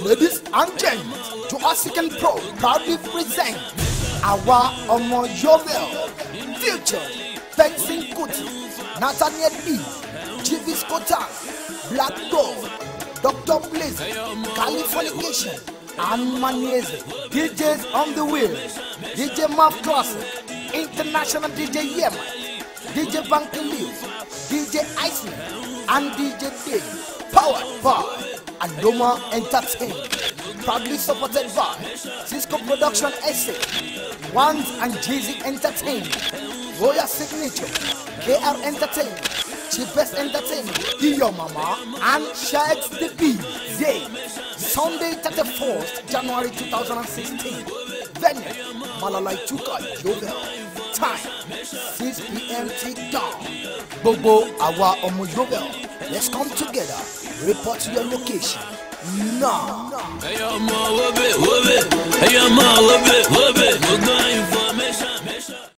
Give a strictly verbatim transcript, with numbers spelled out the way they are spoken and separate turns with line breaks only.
Ladies and gentlemen, Joassycan Pro proudly presents Awa Omo Yeoville, featured benson kuti, Nathaniel Dee, Gbscotan, Black Dogg, Doctor Blazy, Carlifornication, and Manizze. D Js on the wheels, D J Math Classic, International D J Yemen, D J Bankelio, D J Iceland, and D J Dee. Powered by Aloma Entertainment. Proudly supported by Sisqo Production S A, Wangs Jizzy Entertainment, Royal Signature, K R Entertainment, Chibest Entertainment, Iyo Mama, and Segssdabeat. Day, Sunday thirty-first January two thousand sixteen. Venue, Malalaituka Yeoville. Time, six p m till dawn. Bobo Awa Omo Yeoville. Let's come together. Report to your location now. Hey,